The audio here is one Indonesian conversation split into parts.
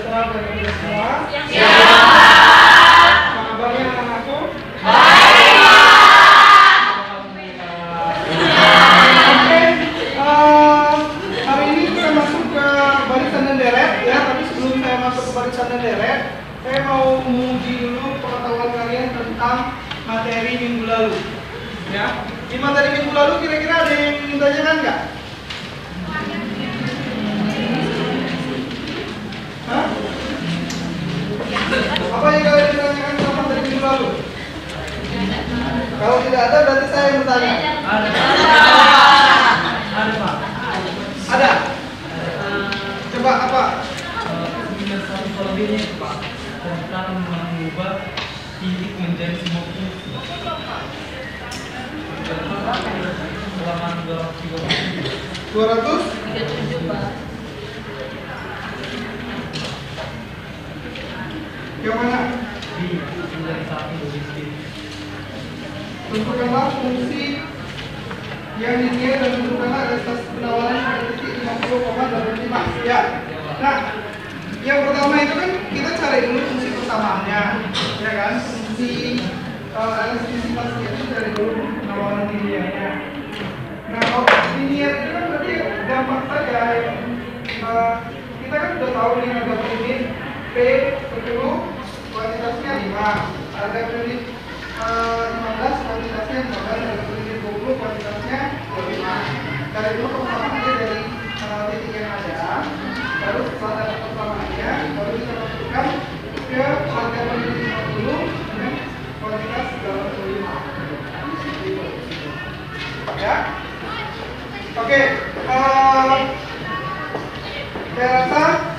sejahtera bagi kita semua. Ya. Apa kabarnya anak-anakku? Baik. Oke, hari ini kita masuk ke barisan dan deret ya. Tapi sebelum saya masuk ke barisan dan deret, saya mau menguji dulu pengetahuan kalian tentang materi minggu lalu. Ya, di materi minggu lalu kira-kira ada yang ingin tanyakan nggak? Hah? Apa yang kalian ditanyakan sama materi minggu lalu? Kalau tidak ada berarti saya yang bertanya. Ada Pak. Ada. Coba apa? Minus 1 lebihnya itu Pak. Tentang mengubah titik menjadi semua fungsi. Halaman 237. 237 Pak. yang mana? Di menjadi 1 logistik. Tentukanlah fungsi yang dinilai dan tentukanlah atas penawaran pada titik 50,85. Ya. Nah, yang pertama itu kan kita cari dulu fungsi persamaannya, ya kan? Fungsi elastisitasnya itu cari dulu penawaran linearnya. Nah, kalau linear itu kan berarti gampang saja. Kita kan sudah tahu nih harga per unit P 10, kuantitasnya 5, harga per unit 15, kuantitasnya 15, harga per unit 20, kuantitasnya 25. Cari dulu persamaannya dari titik yang ada, baru setelah dapat persamaannya, baru kita masukkan ke harga per unit 50 dengan kuantitas 85. Ya, oke. Saya rasa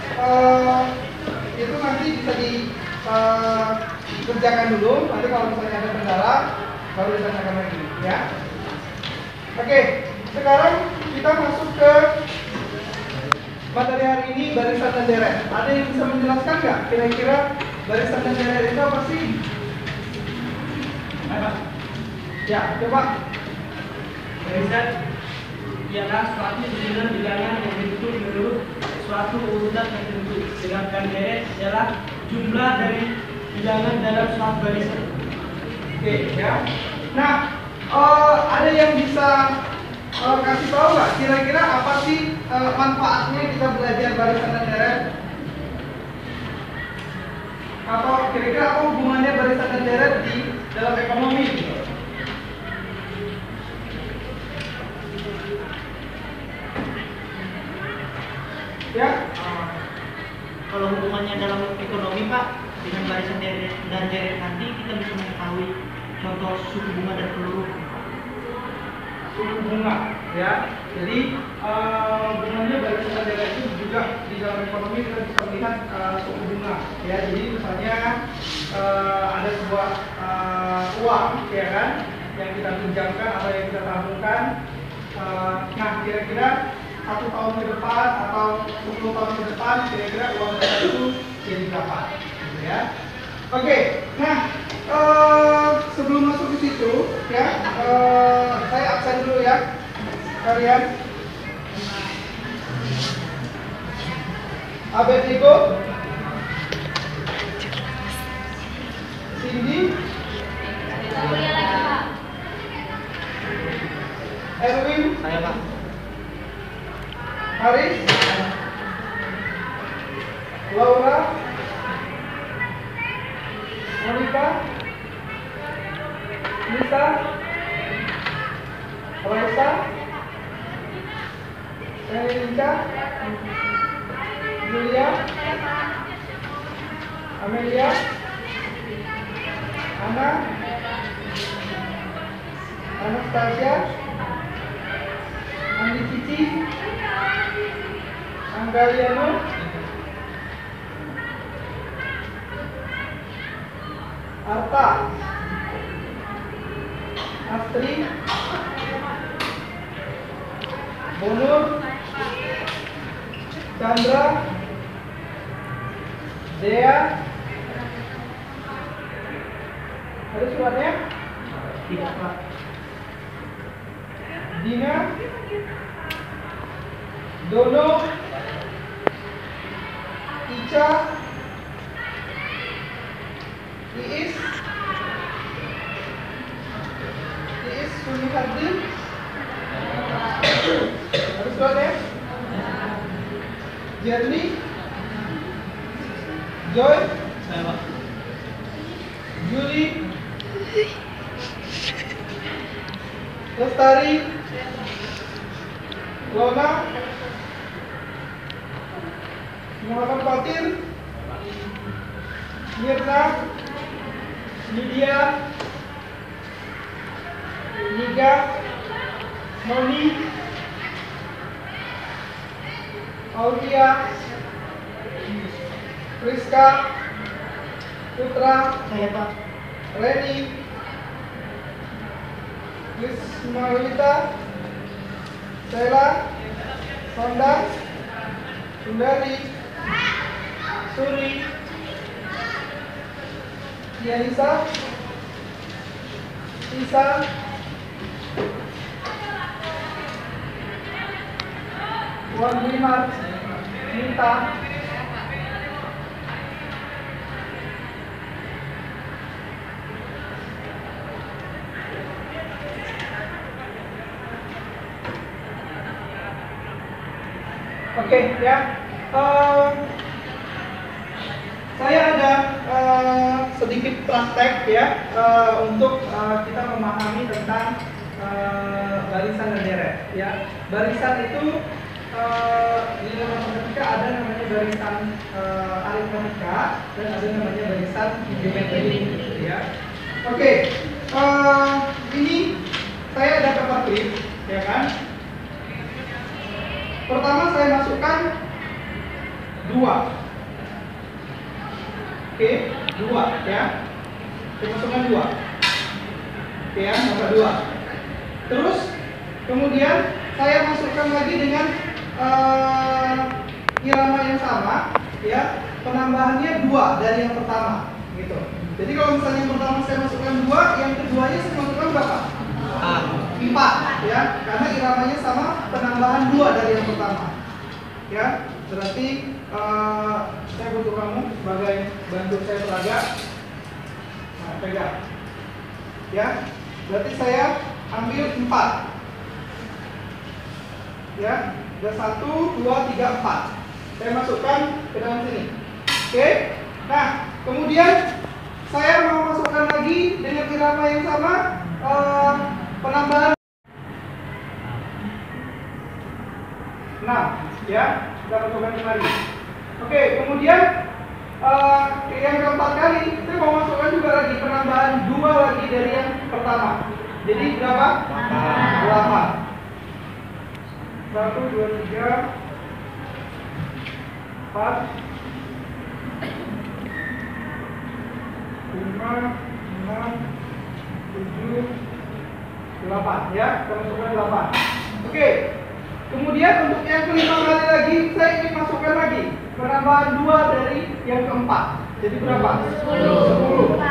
itu nanti bisa dikerjakan dulu. Nanti kalau misalnya ada kendala, baru ditanyakan lagi, ya. Oke, sekarang kita masuk ke materi hari ini, barisan dan deret. Ada yang bisa menjelaskan nggak? Kira-kira barisan dan deret itu apa sih? Ya, coba. Barisan ialah suatu susunan bilangan yang dibentuk menurut suatu urutan tertentu. Sedangkan deret adalah jumlah dari bilangan dalam suatu barisan. Oke, ya. Nah, ada yang bisa kasih tahu nggak? Kira-kira apa sih manfaatnya kita belajar barisan dan deret? Atau kira-kira apa hubungannya barisan dan deret di dalam ekonomi? Ya, Kalau hubungannya dalam ekonomi Pak, dengan barisan dan deret nanti kita bisa mengetahui contoh suku bunga dan peluruh. suku bunga, ya. Jadi hubungannya barisan dan deret itu juga di dalam ekonomi kita bisa melihat suku bunga, ya. Jadi misalnya ada sebuah uang, ya kan, yang kita pinjamkan atau yang kita tabungkan. Nah, kira-kira 1 tahun ke depan atau 10 tahun ke depan kira-kira uang kita itu jadi berapa, gitu ya. Oke, nah sebelum masuk ke situ ya, saya absen dulu ya kalian. Abednego, Cindy, Erwin, Saya Pak. Haris, Laura, Monica, Lisa, Raisa, Elinka, Julia, Amelia, Ana, Anastasia, Andi Cici, Anggaliano, Arta, Astri, Bonur, Chandra, Dea. Ada suratnya? Tidak Pak. Dina, Dono, Ica, Iis, Sumihardi, harus buat ya. Jerly, Joy, Julie, Lestari, Lona, Muhammad Fatir, Mirna, Lydia, Niga, Noni, Aulia, Rizka, Putra, Saya Pak. Reni, Lismailita, Sela, Sonda, Sundari, Suri, Yanisa, Isa, Wan Wimar, Minta, oke ya. Saya ada sedikit praktek ya untuk kita memahami tentang barisan dan deret ya. Barisan itu di dalam matematika ada namanya barisan aritmatika dan ada namanya barisan geometri ya. Oke, ini saya ada paper clip ya kan. Pertama saya masukkan 2. Oke, 2 ya. Saya masukkan 2. Oke ya, nomor 2. Terus kemudian saya masukkan lagi dengan irama yang sama ya. Penambahannya 2 dari yang pertama gitu. Jadi kalau misalnya yang pertama saya masukkan 2, yang keduanya saya masukkan berapa? 4 ya, karena iramanya sama, penambahan 2 dari yang pertama ya. Berarti saya butuh kamu sebagai bantu saya pelajar. Nah, pegang ya. Berarti saya ambil 4 ya. Ada 1, 2, 3, 4. Saya masukkan ke dalam sini. Oke. Nah, kemudian saya mau masukkan lagi dengan irama yang sama, penambahan 6 ya. Kita masukkan kembali. Oke, kemudian yang keempat kali saya mau masukkan juga lagi penambahan 2 lagi dari yang pertama. Jadi berapa? 8. 1, 2, 3, 4, 5, 6, 7, 8 ya. Kita masukkan 8. Oke. Kemudian untuk yang kelima kali lagi saya ingin masukkan lagi penambahan 2 dari yang keempat. Jadi berapa? 10. 1, 2,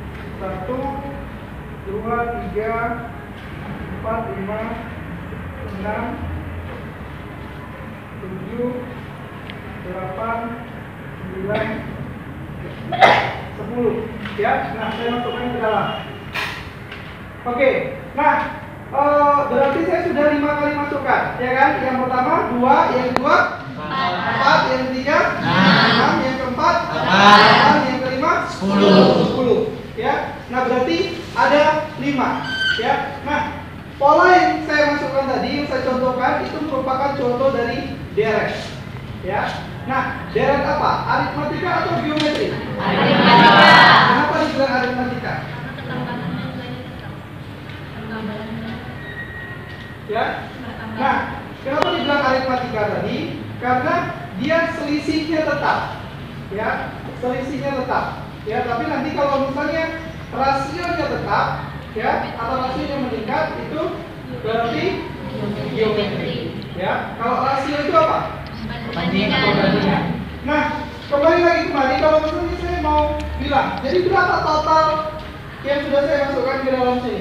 3, 4, 5, 6, 7, 8, 9, 10 ya. Nah, saya masukkan ke dalam. Oke. Nah, berarti saya sudah 5 kali masukkan ya kan. Yang pertama 2, yang kedua 4, yang ketiga 6, yang keempat 8, yang kelima 10 ya. Nah, berarti ada 5 ya. Nah, pola yang saya masukkan tadi, yang saya contohkan itu merupakan contoh dari deret ya. Nah, deret apa? Aritmatika atau geometri? Aritmatika. Kenapa dibilang aritmatika? Ya. Nah, kenapa dibilang aritmatika tadi? Karena dia selisihnya tetap. Ya, selisihnya tetap. Ya, tapi nanti kalau misalnya rasionya tetap, ya, atau rasionya meningkat, itu berarti geometri. Ya, kalau rasio itu apa? Perbandingan. Nah, kembali lagi kembali, kalau misalnya saya mau bilang, jadi berapa total yang sudah saya masukkan ke dalam sini?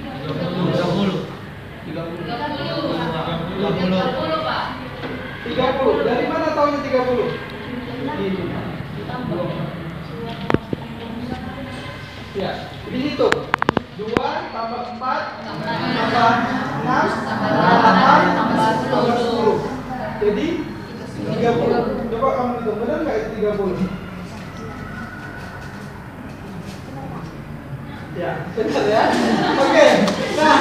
30, Pak. 30. Dari mana tahunya 30? Ya, jadi itu 2 tambah 4 tambah 6 tambah 8 tambah 10. Jadi 30. Coba kamu hitung, benar nggak itu 30? Ya, benar ya. Oke. Nah,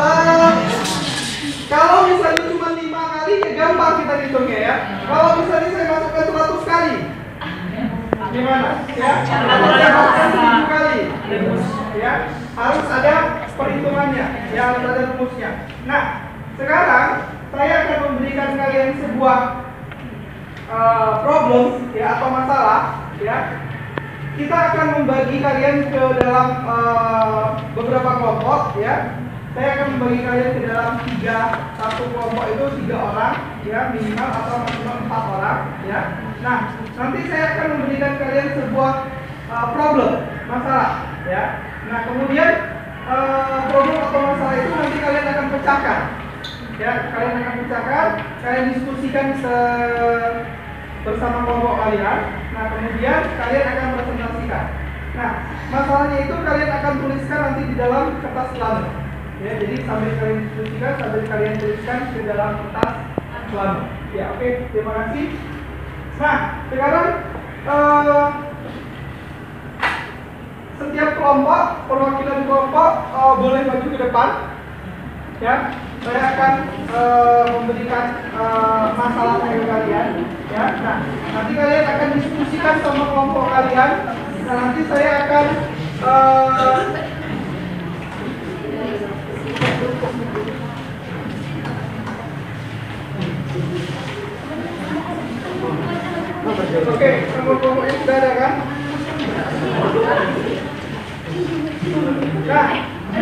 kalau misalnya cuma 5 kali ya gampang kita hitungnya ya. Kalau misalnya saya masukkan 100 kali, gimana? Ya, masukkan 1000 kali. Ya, harus ada perhitungannya, ya harus ada rumusnya. Nah, sekarang saya akan memberikan kalian sebuah problem ya atau masalah ya. Kita akan membagi kalian ke dalam beberapa kelompok ya. Saya akan membagi kalian ke dalam 3, satu kelompok itu 3 orang ya minimal atau maksimal 4 orang ya. Nah, nanti saya akan memberikan kalian sebuah problem, masalah ya. Nah, kemudian problem atau masalah itu nanti kalian akan pecahkan ya. Kalian akan pecahkan, kalian diskusikan bersama kelompok kalian. Nah, kemudian kalian akan presentasikan. Nah, masalahnya itu kalian akan tuliskan nanti di dalam kertas plano. Ya, jadi sambil kalian diskusikan, sambil kalian tuliskan ke dalam kertas plano. Ya, oke, terima kasih. Nah, sekarang setiap kelompok, perwakilan kelompok boleh maju ke depan. Ya, saya akan memberikan masalah ke kalian. Ya, nah nanti kalian akan diskusikan sama kelompok kalian. Nah, nanti saya akan oke, kelompok-kelompoknya sudah ada kan? Nah,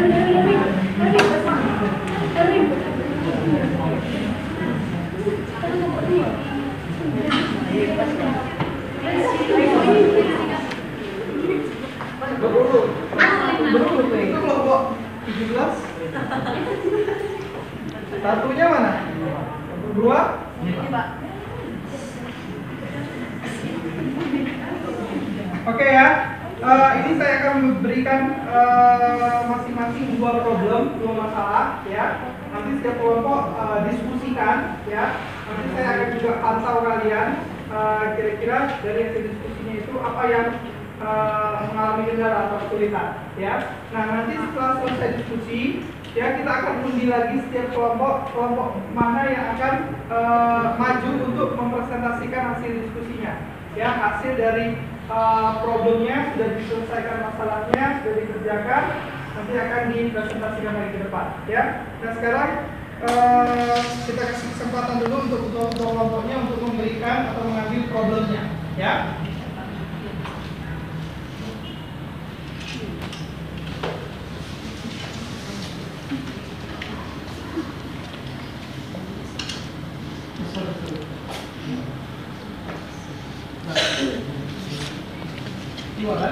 itu kelompok 17. Satunya mana? 2. Oke ya. Ini saya akan memberikan masing-masing 2 problem, 2 masalah ya. Nanti setiap kelompok diskusikan ya. Nanti saya akan juga pantau kalian kira-kira dari hasil diskusinya itu apa yang mengalami kendala atau kesulitan ya. Nah, nanti setelah selesai diskusi ya kita akan undi lagi setiap kelompok mana yang akan maju untuk mempresentasikan hasil diskusinya ya. Hasil dari problemnya sudah diselesaikan, masalahnya sudah dikerjakan, nanti akan dipresentasikan lagi ke depan ya. Nah, sekarang kita kasih kesempatan dulu untuk kelompoknya untuk memberikan atau mengambil problemnya ya. Gimana?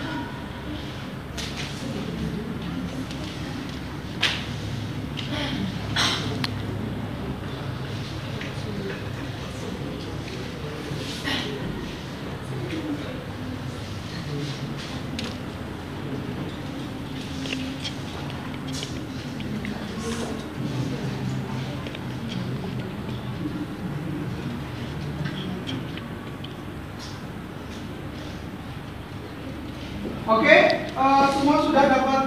Oke, semua sudah dapat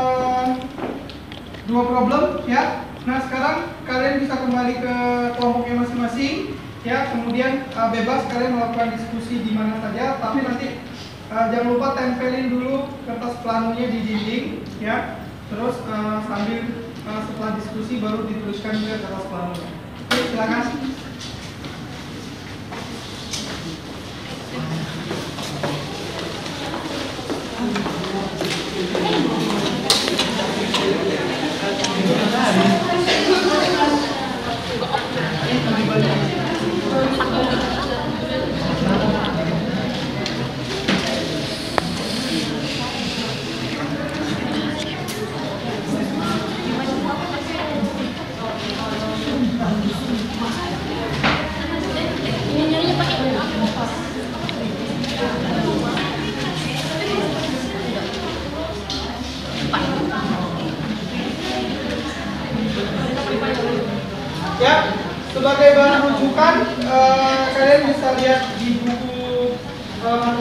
2 problem ya. Nah, sekarang kalian bisa kembali ke kelompoknya masing-masing ya. Kemudian bebas kalian melakukan diskusi di mana saja, tapi nanti jangan lupa tempelin dulu kertas planonya di dinding ya. Terus sambil setelah diskusi baru dituliskan ke kertas planonya. Oke, silakan.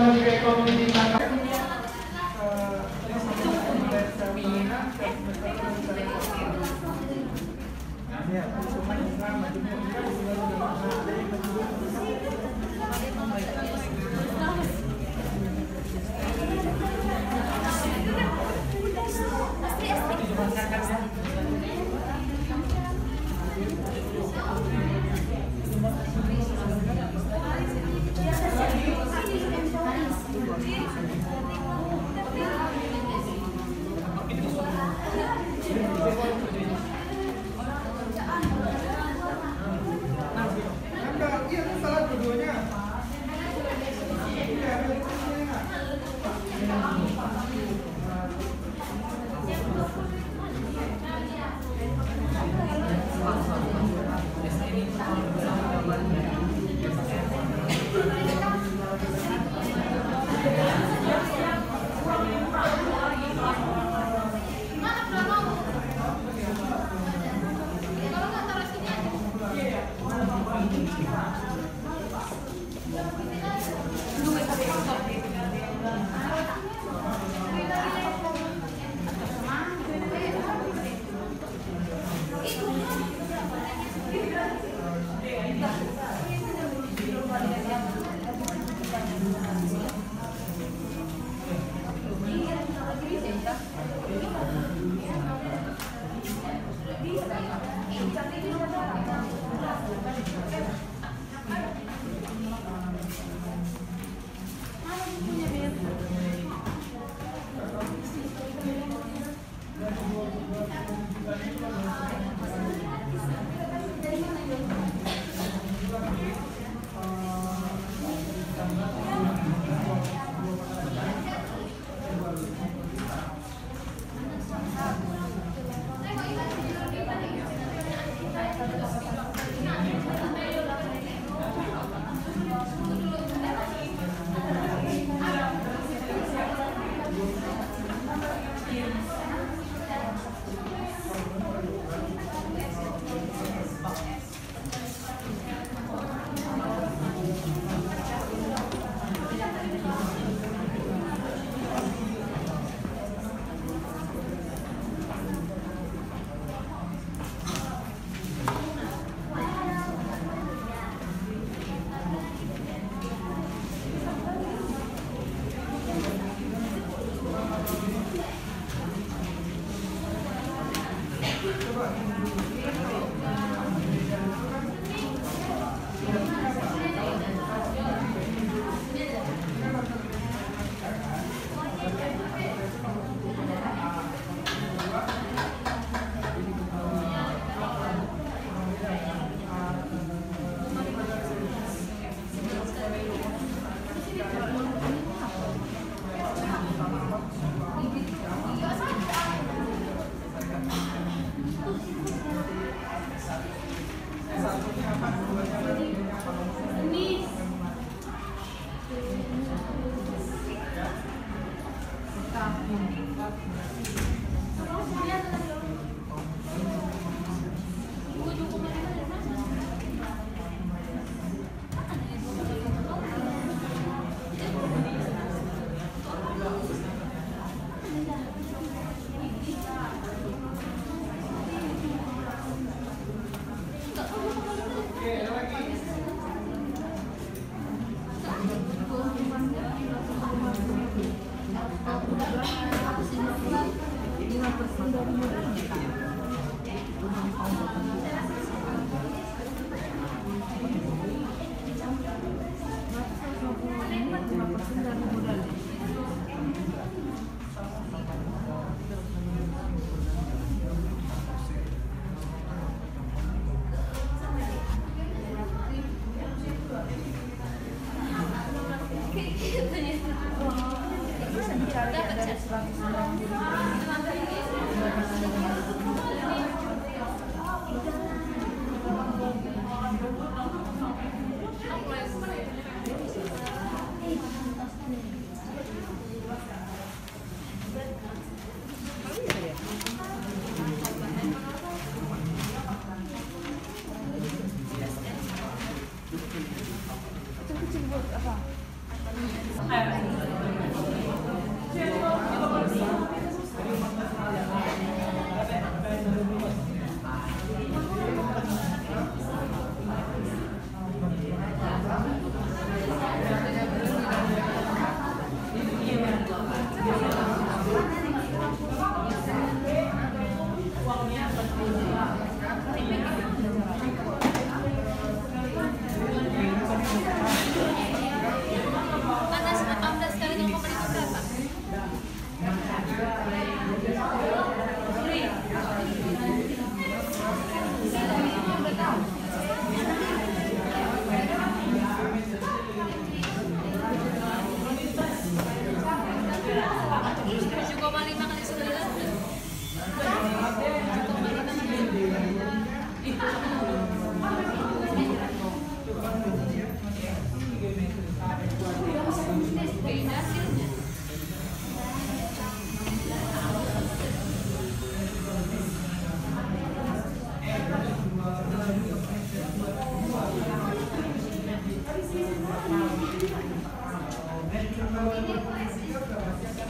perkembangan ekonomi di Makassar. Iya, salah keduanya. Itu kecil buat apa? yang berfungsi sudah pasti akan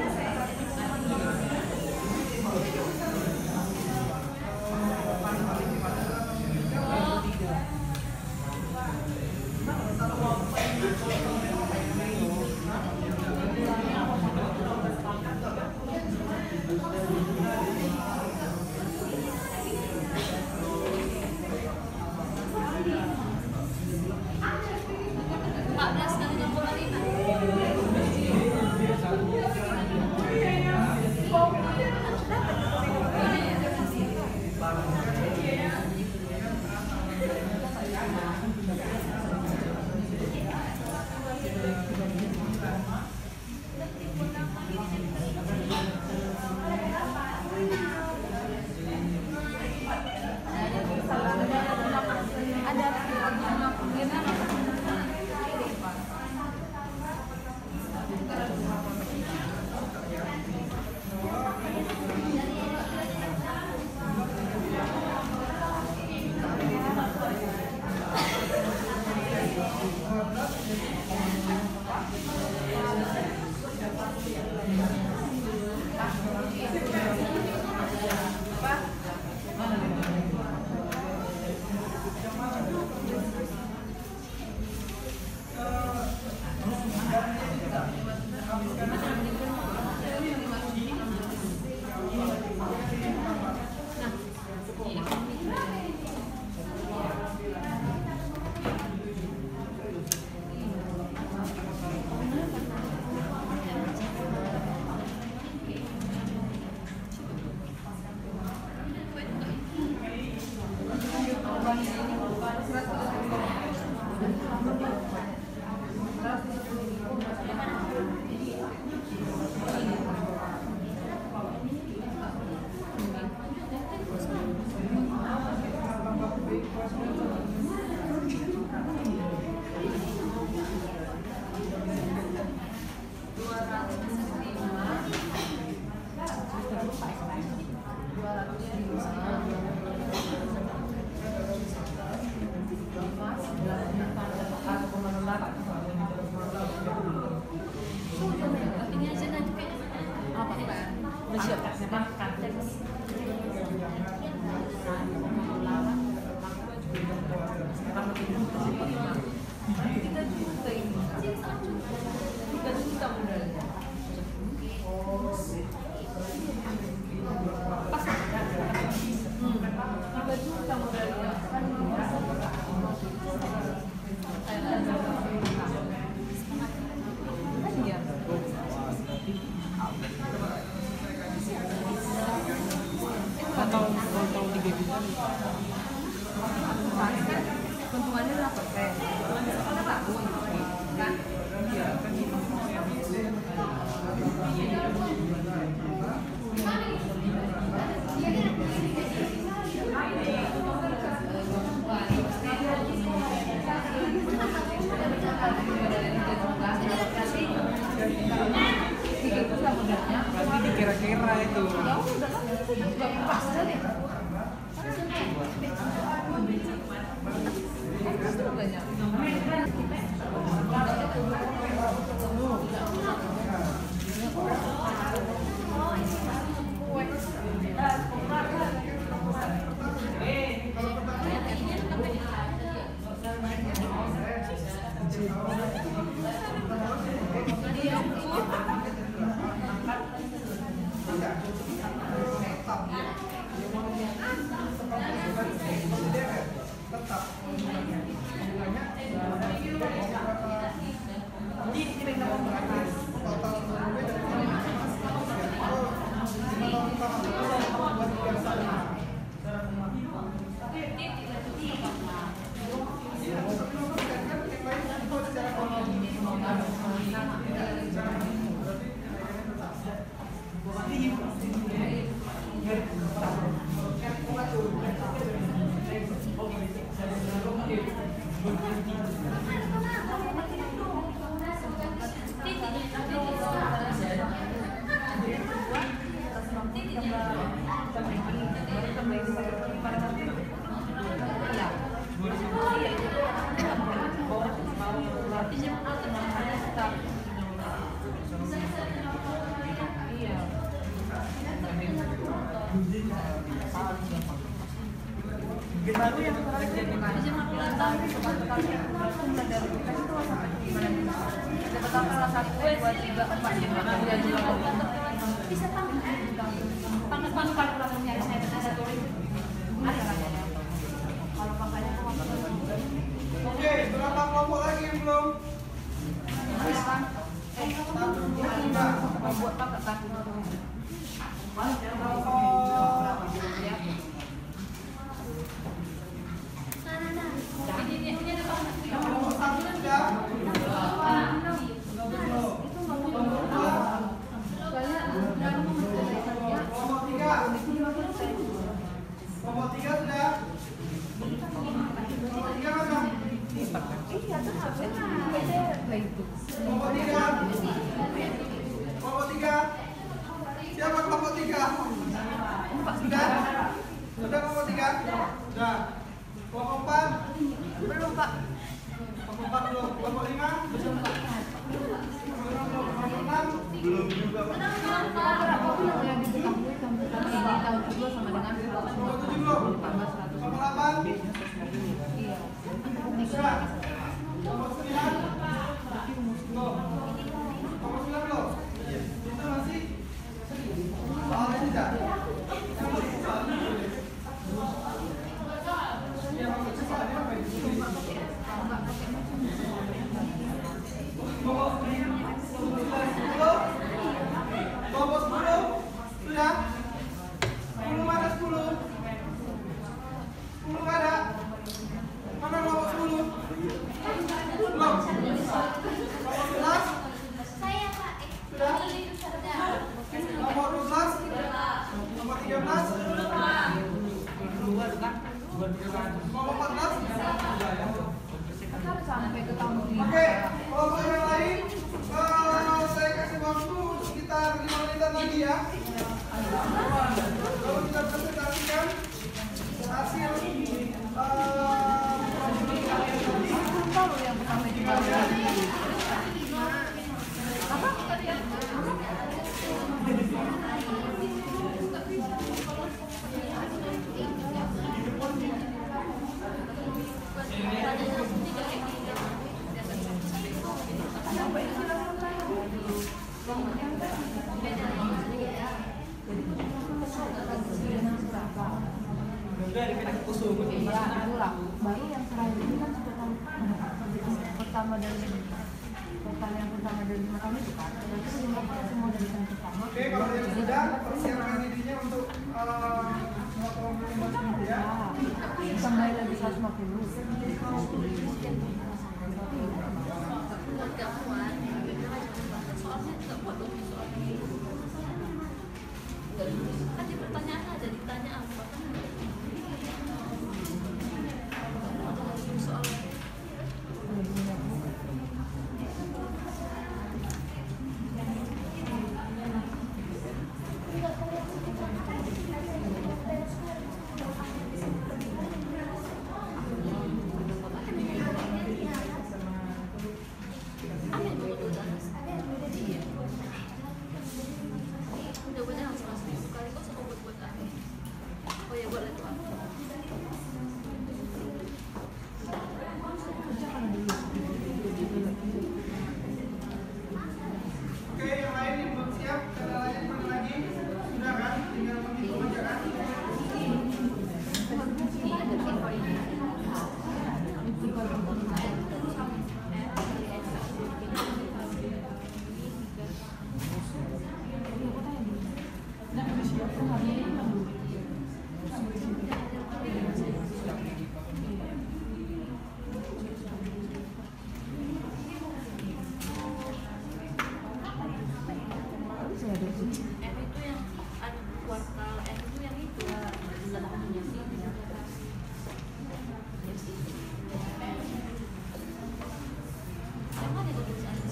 Udah siap makan. Atau 3 juta keuntungannya berapa persen? Kan bagus kan? Iya, kan berarti dikira-kira itu. Ya udah kan itu juga pas kan ya? baru yang terakhir izin makulatan jumlah dari kita itu sampai gimana nih? Ada total salah 1, 2, 3, 4, 5 ya jumlah bisa tangan kalkulatornya saya ada tulis kalau pakainya Oke, berapa kelompok lagi yang belum? buat pakai kartu Kelompok 1 sudah? Kelompok 3? Kelompok 3 sudah? Kelompok 3 mana? Kelompok 3? Kelompok 3? Siapa kelompok 3? Sudah? Sudah kelompok 3? Sudah. Kelompok 4? belum Pak Kelompok 4 belum. Kelompok 5? Belum. Kelompok 6? Belum juga. yang diketahui tahun kedua sama dengan Kelompok 7 belum? Kelompok 8? iya Sudah. Kelompok 9? Belum. Kelompok 9 belum? Itu masih soalnya tidak. Iya, maksudnya soalnya apa itu? Kelompok 10? Kelompok 10? Sudah? 10 mana 10? 10 ada? Mana kelompok 10? Belum? Kelompok 11? Saya Pak. Sudah? Kelompok 12? Kelompok 13? Kelompok 14? sampai ke tahun Oke, kelompok yang lain saya kasih waktu sekitar 5 menitan lagi ya. Kalau kita presentasikan hasil tahu yang pertama gimana iya itulah baru yang terakhir ini kan pertama dari yang pertama dari 5 tahun itu kan berarti semua dari yang pertama Oke, kalau yang sudah persiapkan dirinya untuk ya. tambah lagi 150 Kan di pertanyaan ada ditanya apa kan? Soalnya mudah-mudahan langsung sekali kok sama buat apa? Oh ya buat itu apa? Oke, yang lain yang belum siap, cara lain mana lagi? Sudah kan? Tinggal menghitung aja kan? M itu yang kuartal M itu yang itu yang mana itu tulisannya?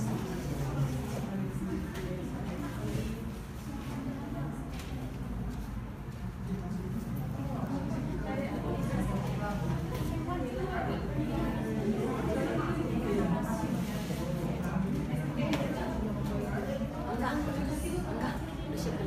Enggak, udah siap.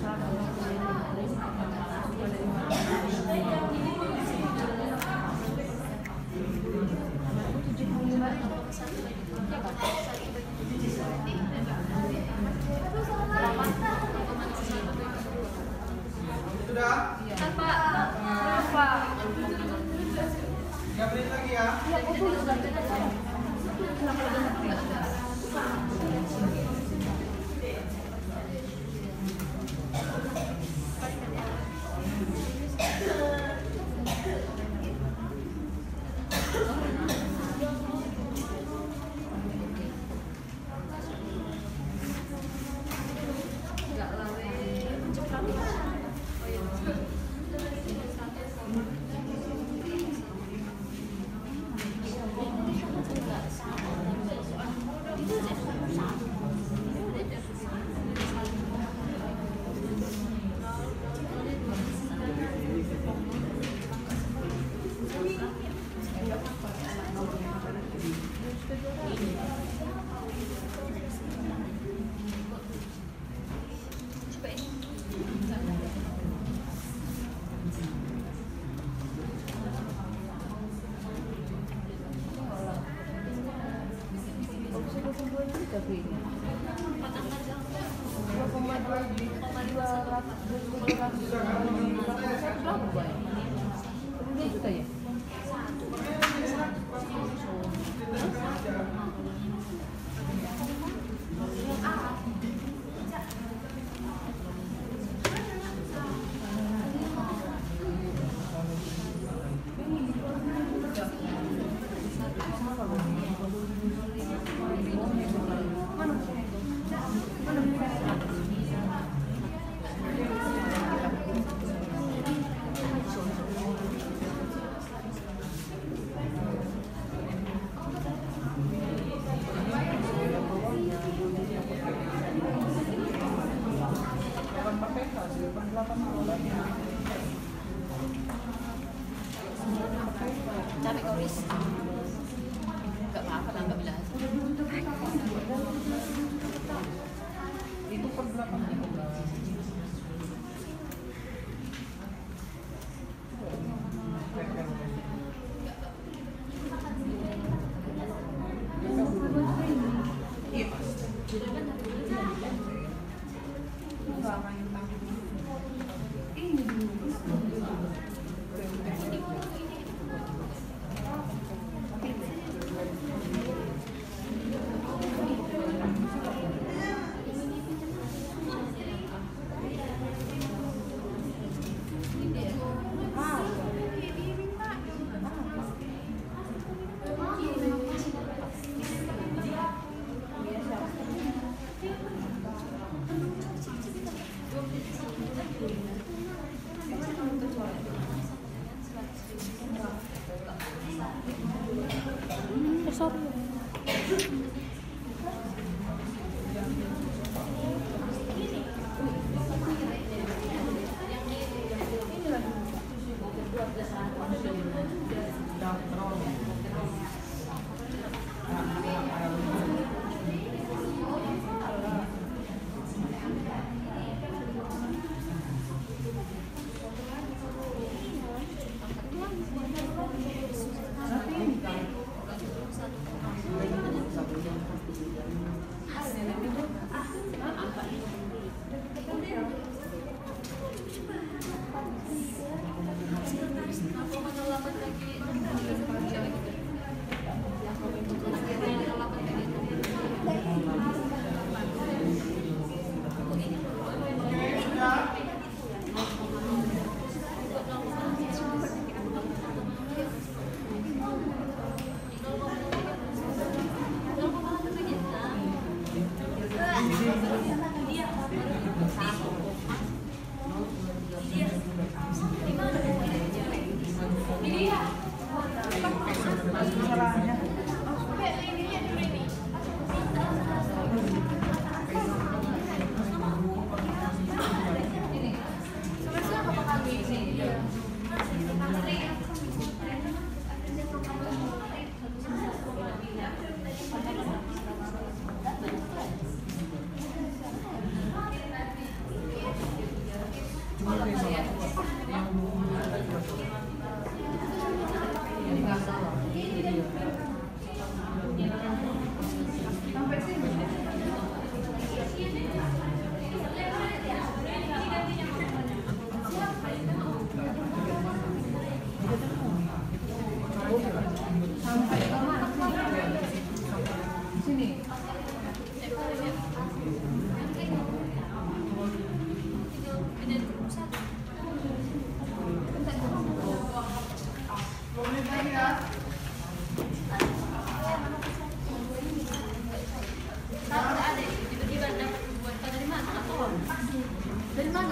Sudah? Pak. 3 menit lagi ya. Capek kau Riz? Gak apa-apa lah, gak bilang. Itu per berapa nih?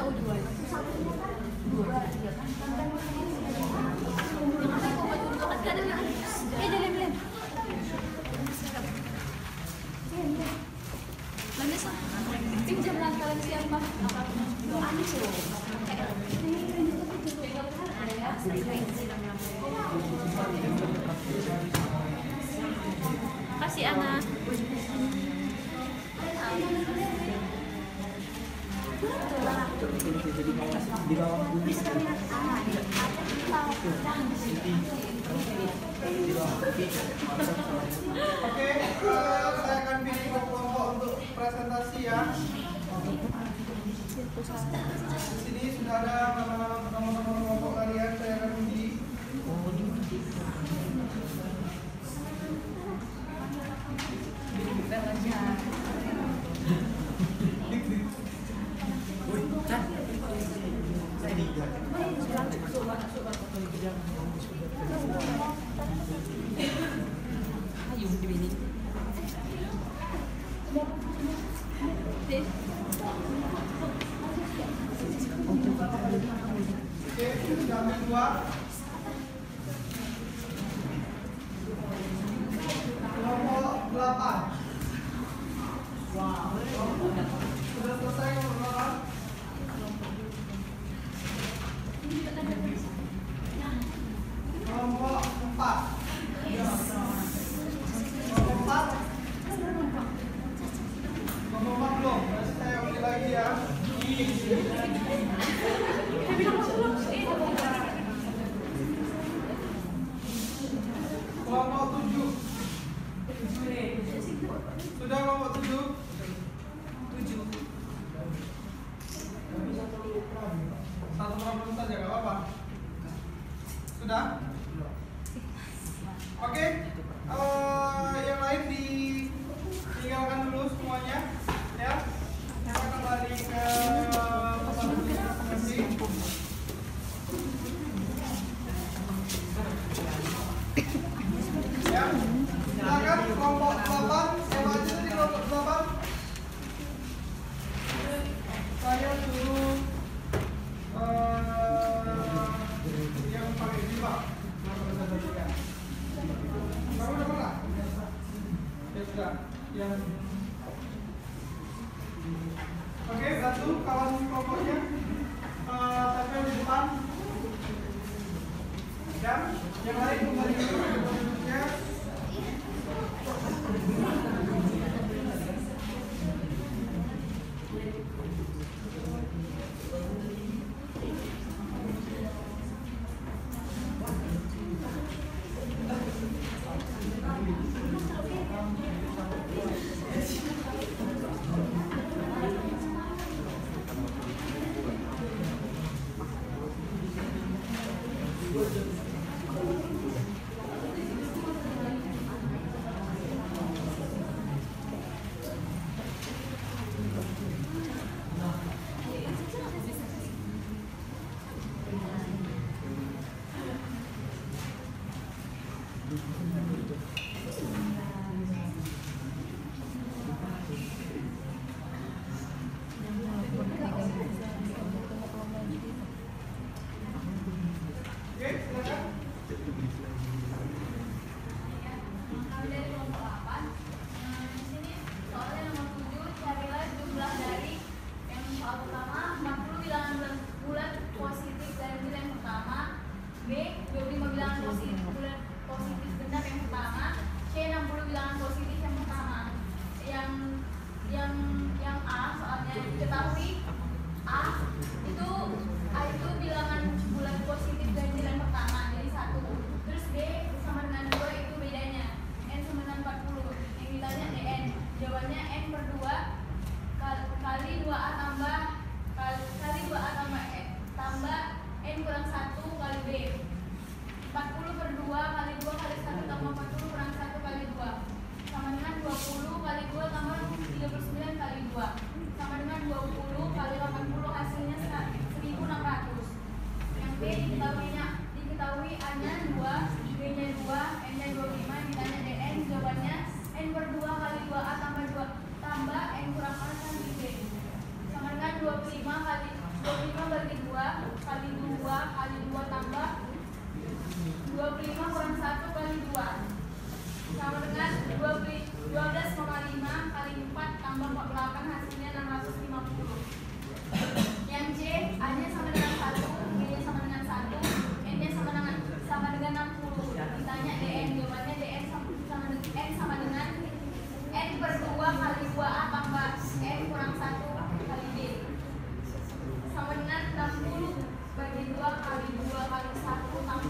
Oh, dua. Dua, tiga kan? Jalan. Vanessa, pinjam kalian siapa? Anis loh. Kasih Ana. Oke, saya akan pilih kelompok untuk presentasi ya. Di sini sudah ada teman-teman kelompok kalian, saya akan uji. Oke, sudah ambil dua. Kelompok 8. Sudah selesai kelompok 8. Kelompok 4. Kelompok 4. Kelompok 4 belum. Berarti saya uji lagi ya. Kelompok 7. Sudah kelompok 7? 7. Satu problem saja, gak apa-apa. Sudah? Oke. Yang lain ditinggalkan dulu semuanya, ya. Kita kembali ke tempat duduk masing-masing. Ya, silakan kelompok 8. Siapa aja tadi kelompok 8? Saya suruh yang pakai jilbab. Kamu udah pernah?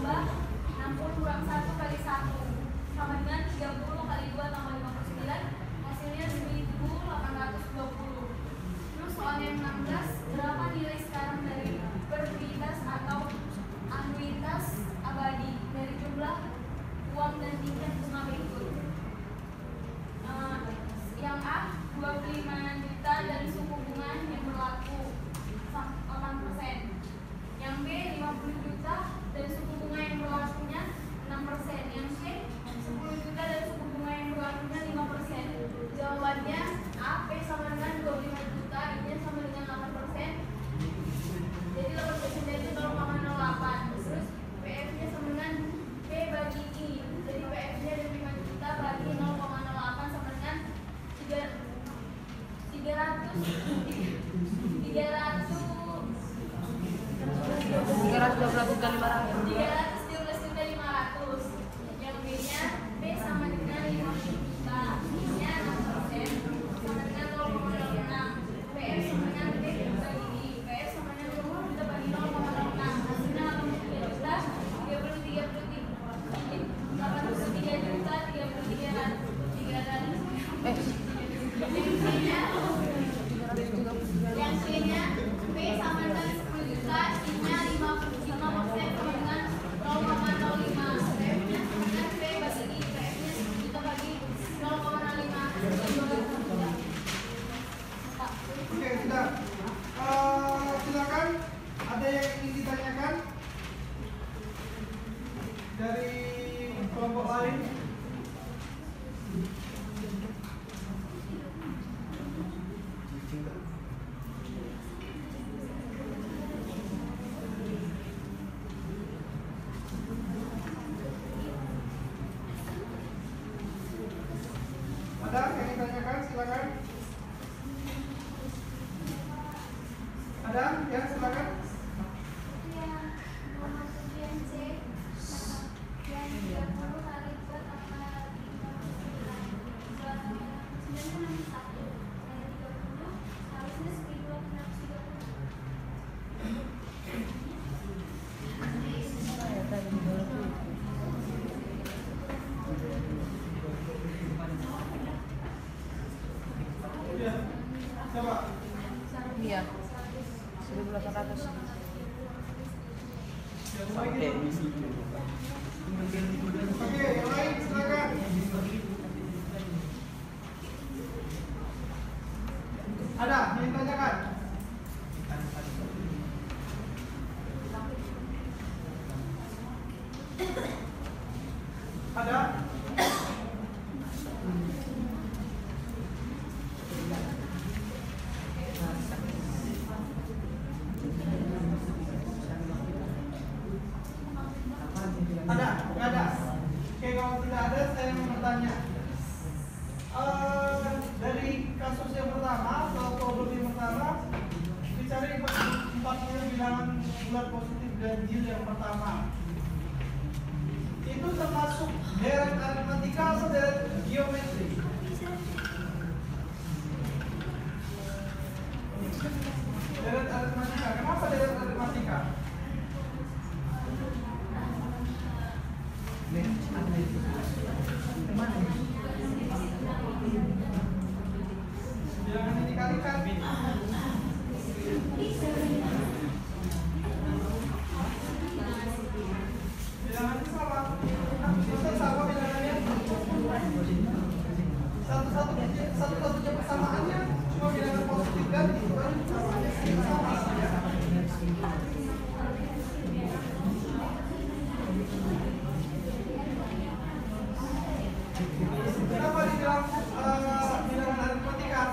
ditambah 60 kurang 1 kali 1 sama dengan 30 kali 2 tambah 59, hasilnya 1820. Terus soal yang 16, berapa nilai sekarang dari perpintas atau anuitas abadi dari jumlah uang dan tingkat bunga berikut. Yang A, 25 juta dari suku bunga yang berlaku 8%. Yang B, 50 juta dari suku bunga yang berlakunya 6%. Yang C, 10 juta dari suku bunga yang berlakunya 5%. Jawabannya A, P sama dengan 25 juta, I-nya sama dengan 8%. Jadi 8% itu 0,08. Terus PF-nya sama dengan P bagi I. Jadi PF-nya dari 5 juta bagi 0,08 sama dengan 312.500. Yang B-nya B sama dengan 50 juta, I-nya 6% sama dengan 0,06. PF sama dengan P bagi I. PF sama dengan 20 juta bagi 0,06. Hasilnya 83 juta, 83 juta, 300. Yang C-nya P sama dengan 10 juta, I-nya 5% sama dengan 0,05. PF-nya sama dengan P bagi I. PF-nya 10 juta bagi 0,05. Oke, sudah. Silakan. Ada yang ingin ditanyakan dari kelompok lain? Ada yang ditanyakan? Silakan. Ada? Ya, silakan. Ya. Coba. Iya. 1.800. Oke, yang lain silakan. Ada yang ditanyakan? Ada? Ada? Nggak ada? Oke, kalau tidak ada, saya mau bertanya. Dari kasus yang pertama atau problem yang pertama, dicari 40 bilangan bulat positif ganjil yang pertama. Itu termasuk deret aritmatika atau deret geometri? Deret aritmatika. Kenapa deret aritmatika? Bilangan ini dikalikan. Bilangan ini sama. Maksudnya sama bilangannya. Satu-satunya persamaannya cuma bilangan positif dan itu kan sama saja. Kenapa dibilang bilangan aritmatika?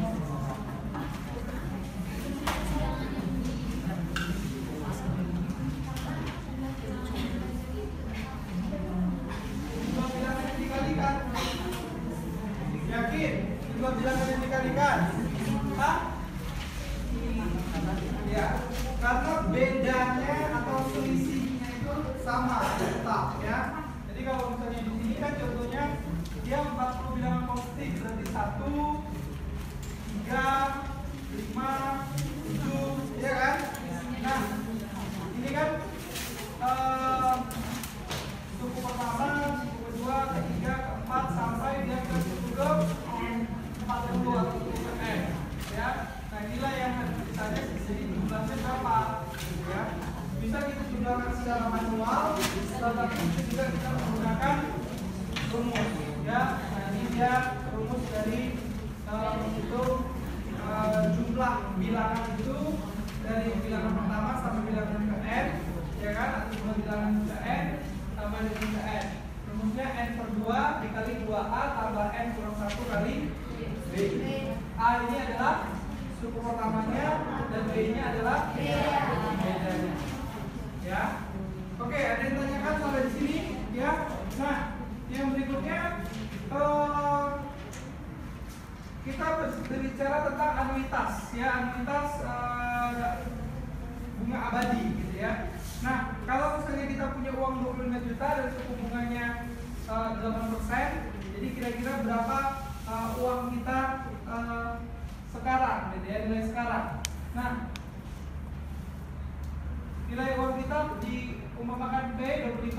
Dua bilangan yang dikalikan. Yakin? Dua bilangan yang dikalikan. Hah? Ya, karena bedanya atau selisihnya itu sama, tetap ya. Jadi kalau misalnya di sini kan contohnya dia 40 bilangan positif, berarti 1, 3, 5, 7, ya kan? Nah, ini kan diperjuangkan secara manual, tetapi juga kita menggunakan rumus ya. Nah, ini dia rumus dari menghitung jumlah bilangan itu dari bilangan pertama sampai bilangan ke n, ya kan, atau jumlah bilangan ke n tambah dengan ke n. Rumusnya n per 2 dikali 2a tambah n kurang 1 kali b. A ini adalah suku pertamanya dan b nya adalah bedanya. Ya. Oke, ada yang tanyakan sampai di sini ya. Nah, yang berikutnya kita berbicara tentang anuitas ya, anuitas bunga abadi gitu ya. Nah, kalau misalnya kita punya uang 25 juta dan suku bunganya 8%, jadi kira-kira berapa uang kita sekarang gitu ya, nilai sekarang. Nah, nilai uang kita diumpamakan P 25,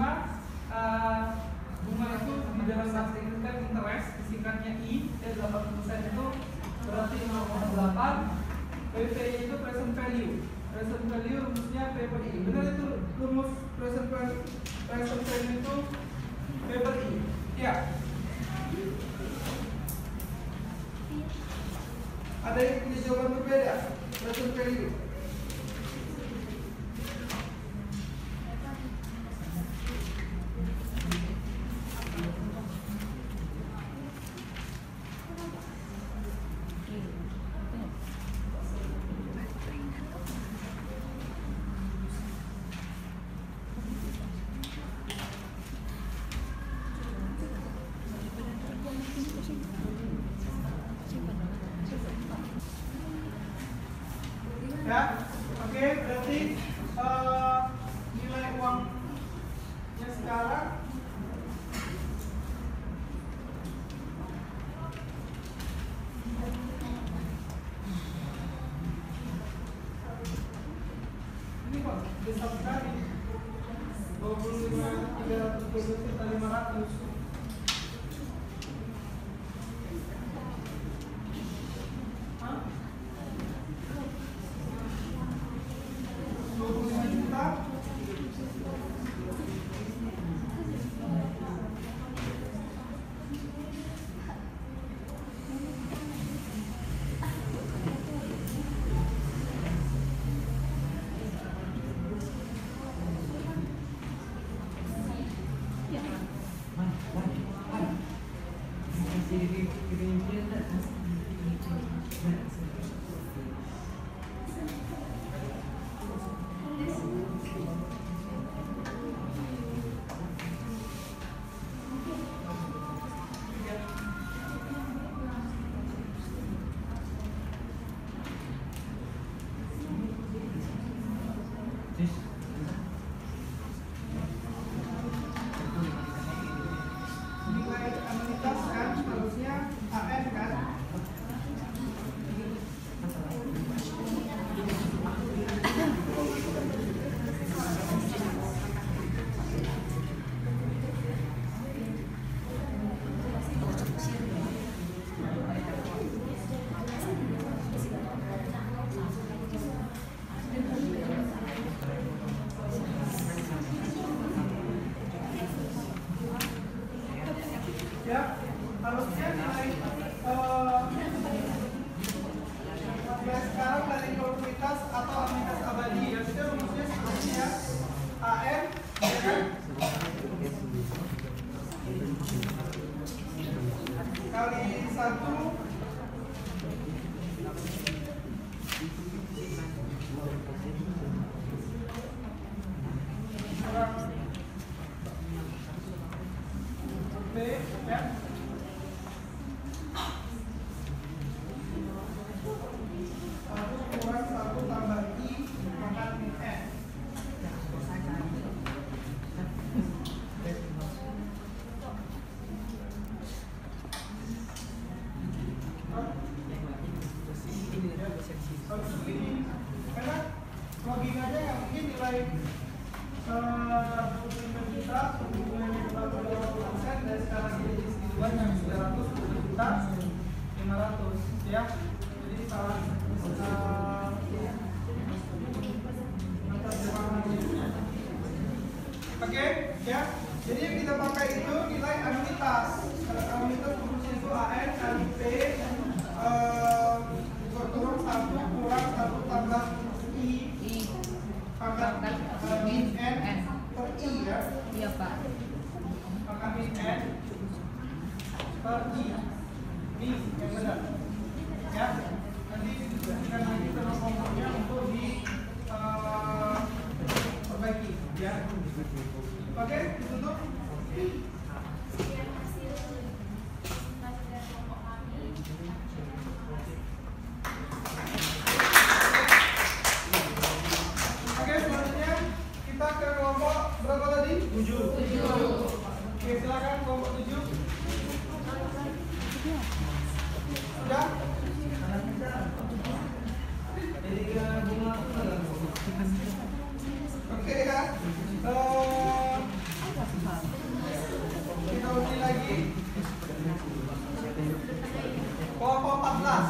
bunga itu di dalam bahasa Inggris kan interest, disingkatnya I, dan 80% itu berarti 0,8. PP nya itu present value. Present value rumusnya P per I. Benar itu rumus present value itu P per I. Ya. Ada yang punya jawaban berbeda? Present value. Ya, oke, berarti nilai uangnya sekarang ini kok besar sekali, 25.320 juta 500. Nilai anuitas kan harusnya AN kan. Ya, harusnya nilai sekarang dari anuitas atau anuitas abadi ya, kita rumusnya seperti ya, AN ya kan, kali 1 B ya. Kurang 1 tambah I makan N. Harus begini, karena logikanya yang mungkin nilai 25 juta, hubungannya 80% dan sekarang jadi segituan yang 910 juta 500 ya. Jadi salah atas Oke, ya. Jadi yang kita pakai itu nilai anuitas. Anuitas rumusnya itu AN kali P kurang 1 kurang 1 tambah I pangkat min N per I ya. Iya Pak. Pangkat min N per I. Ini yang benar. Ya. Nanti disebutkan lagi nomornya untuk di perbaiki ya. Oke, ditutup. Sekian hasil pelajaran kelompok kami. Oke, selanjutnya kita ke kelompok berapa tadi? 7. Oke, silakan kelompok 7. Sudah? Oke ya. Kita uji lagi. Kelompok 14.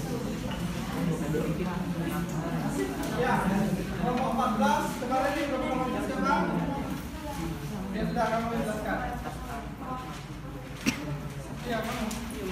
Ya, kelompok 14 kemarin ini berapa kelompok siapa? Ya sudah, kamu jelaskan. Ya, kamu.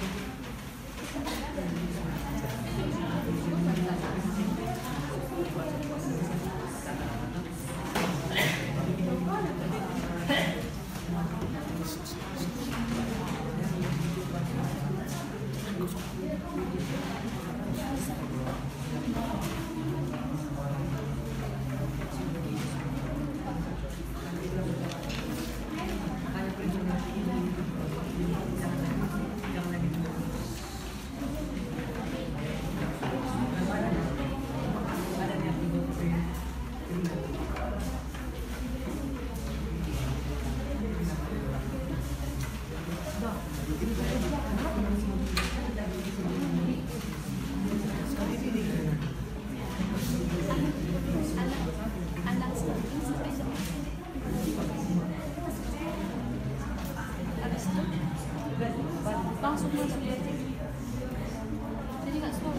Langsung masuk dia. Jadi nggak slow.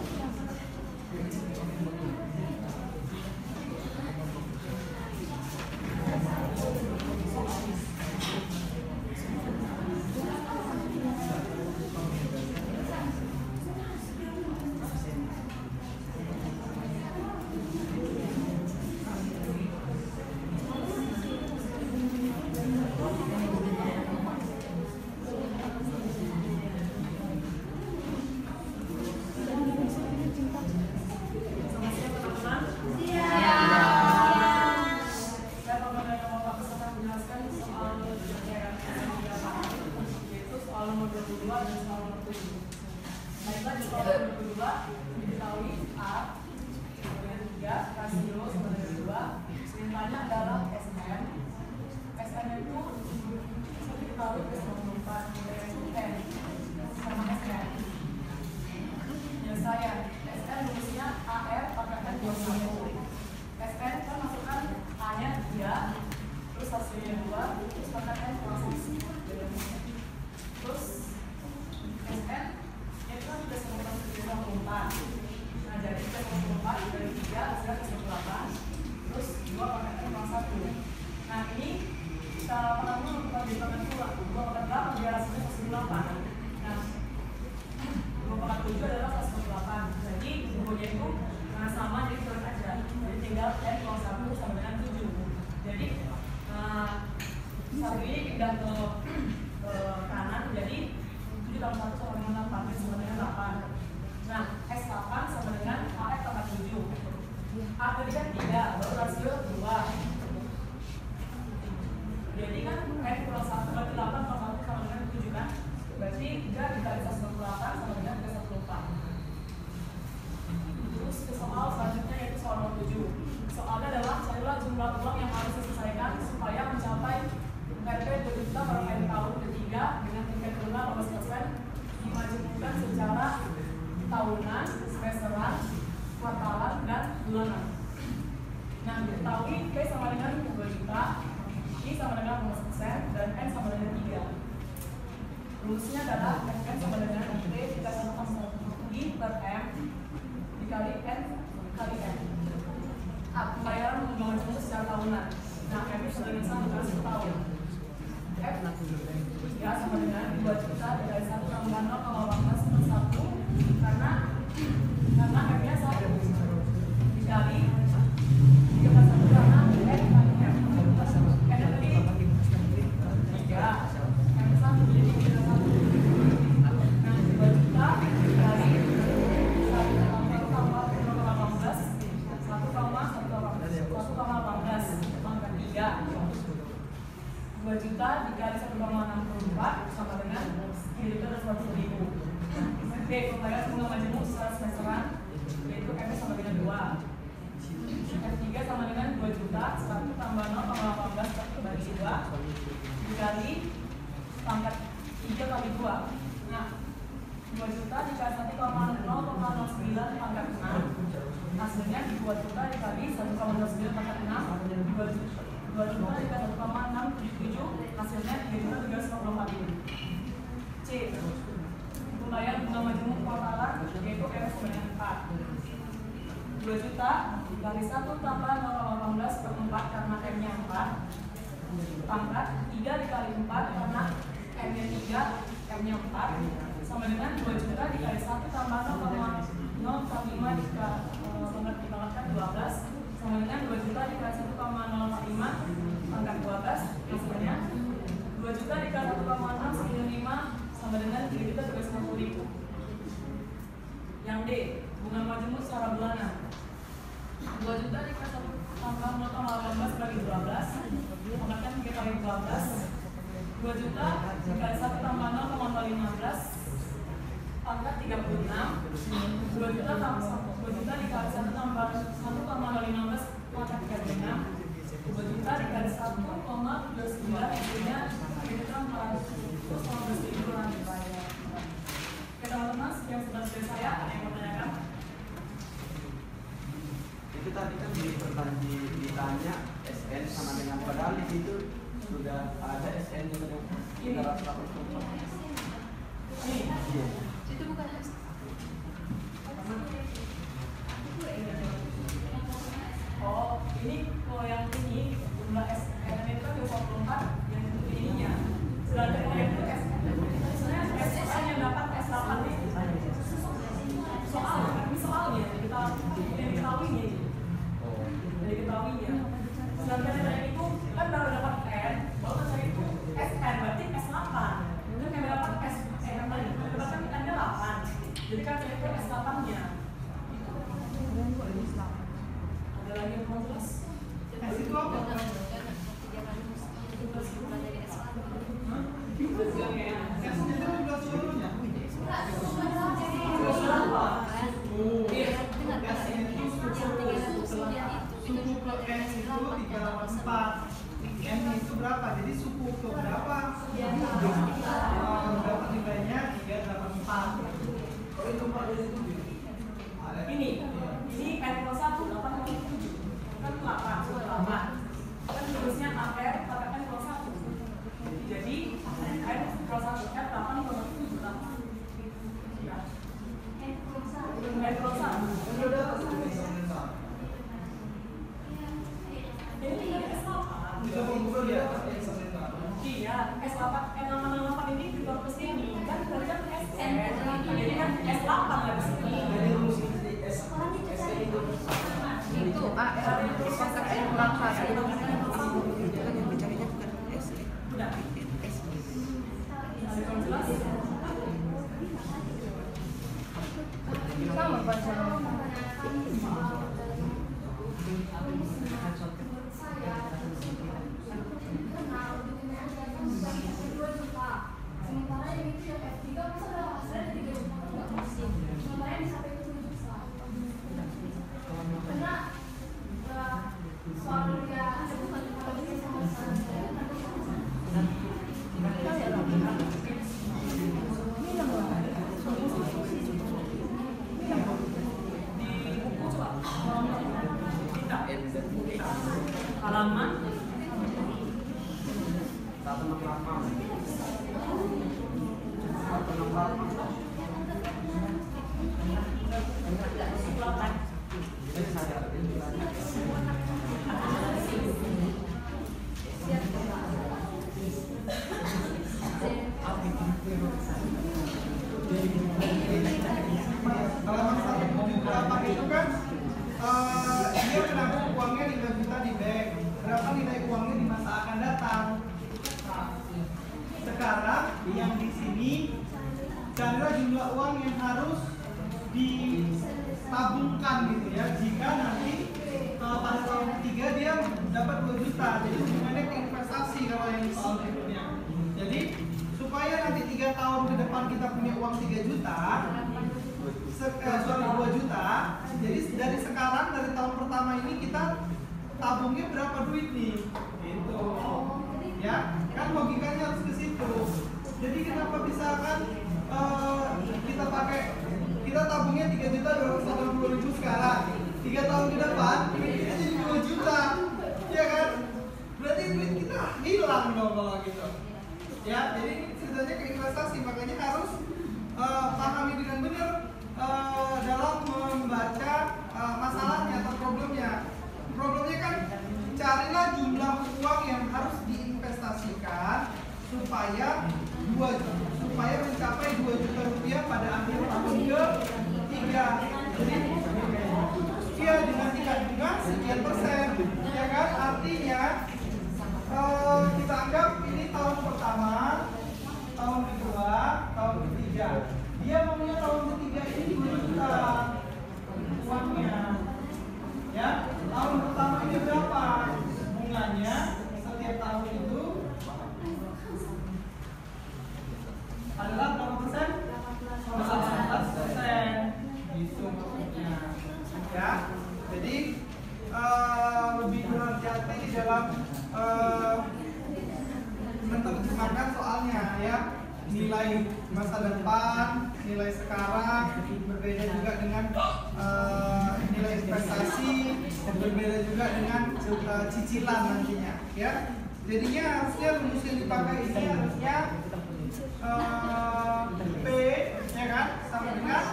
Rumusnya adalah N sama dengan T dikasih I per M dikali N kali N. Pembayaran menggunakan rumus secara tahunan. Nah, M sama dengan 1 kali 1 tahun. F 3 sama dengan 2 juta dikali 1 tambah 0,18 per 1 karena F-nya 1 dikali 3 per 1 karena F dikali F. N tadi 3, M 1 jadi 3 1. Nah 2 juta dikali 1 tambah 0,18 1,18 pangkat 3. 2 juta dikali 1,64 sama dengan 100.000. Oke, pembayaran bunga majemuk secara semesteran yaitu M sama dengan 2. F3 sama dengan 2 juta 1 tambah 0,18 bagi 2 dikali pangkat 3 kali 2. Nah 2 juta dikali 1,009 pangkat 6 hasilnya 2 juta dikali 1,09 pangkat 6 2 juta dikali 1,677 hasilnya 3.344.000. C. Pembayaran bunga majemuk kuartalan yaitu M sama dengan 4. 2 juta dikali 1 tambah 0,18 per 4 karena M-nya 4 pangkat 3 dikali 4 karena M-nya 3 M-nya 4 sama dengan 2 juta dikali 1 tambah 0,045 dikalikan 12 sama dengan 2 juta dikali 1,045 pangkat 12 hasilnya 2 juta dikali 1,695 sama dengan 3.350.000. Yang D, bunga majemuk secara bulanan 2 juta dikali 1 tambah 0,18 bagi 12 mengatakan 3 kali 12 2 juta dikali 1 tambah 0,015 pangkat 36 2 juta dikali 1 tambah 1,015 pangkat 36 2 juta dikali 1,29 hasilnya 3.415.000 nanti bayar. Oke teman-teman, sekian sudah dari saya. Ada yang mau tanyakan? Itu tadi kan ditanya SN sama dengan padahal di situ sudah ada SN yang dengan 384. Ini Itu bukan oh, ini kalau yang ini jumlah SN itu kan 24 yang itu ininya. Sedangkan kalau yang itu sebenarnya SN yang dapat S8 ini soal, ini soalnya kita diketahuinya ini. Dari ketahuinya. Sedangkan yang itu kan baru dapat N, baru saya itu SN berarti S8. Itu yang dapat SN tadi, dapat N-nya 8. Jadi kan saya itu S8-nya. Ada lagi yang mau jelas? S itu apa? S itu jumlah seluruhnya. Suku ke N itu 384. N itu berapa? Jadi suku ke berapa? Dapat nilainya 384. Kalau itu 4 Ini N plus 1, 8,7 kan 8 kan tulisnya AR katakan N plus 1 jadi N plus 1 F 8,7 N plus 1 ini S8 iya S8 N8 ini juga plus ini kan berarti kan SN jadi kan S8 nggak di sini itu AR pangkat N kurang 1 itu kan yang bicaranya bukan S. udah S. ada yang jelas Sama pacaran. Sementara yang itu yang F3 masa udah hasilnya 3 juta nggak pasti. Sementara yang sampai ke 7 juta. Karena soal kuliah kalau kita sama halaman 168. dapat 2 juta. Jadi hubungannya ke investasi kalau yang tahun berikutnya. Jadi supaya nanti 3 tahun ke depan kita punya uang 3 juta, 2 juta. Jadi dari sekarang, dari tahun pertama ini kita tabungnya berapa duit nih? Gitu. Ya, kan logikanya harus ke situ. Jadi kenapa bisa kan kita tabungnya 3.280.000 sekarang, 3 tahun ke depan duitnya jadi 2 juta, ya kan? Berarti duit kita hilang dong kalau gitu. Ya, jadi ini ceritanya ke investasi, makanya harus pahami dengan benar dalam membaca masalahnya atau problemnya. Problemnya kan carilah jumlah uang yang harus diinvestasikan supaya mencapai 2 juta rupiah pada akhir tahun ke-3. Jadi ya dengan tingkat bunga sekian persen, ya kan? Artinya kita anggap ini tahun pertama, tahun kedua, tahun ketiga. Dia maunya tahun ketiga ini 2 juta uangnya. Ya, tahun pertama ini berapa bunganya setiap tahun itu adalah berapa persen? 18%. Gitu maksudnya. Ya, jadi lebih berhati-hati di dalam menerjemahkan soalnya ya. Nilai masa depan, nilai sekarang berbeda juga dengan nilai investasi, berbeda juga dengan cicilan nantinya ya. Jadinya harusnya rumus yang dipakai ini harusnya P ya kan sama dengan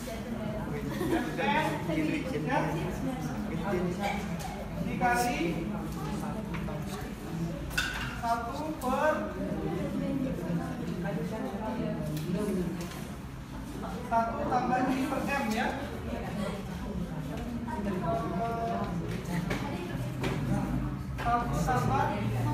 N ya, dikali 1 per 1 tambah I per M ya. 1 tambah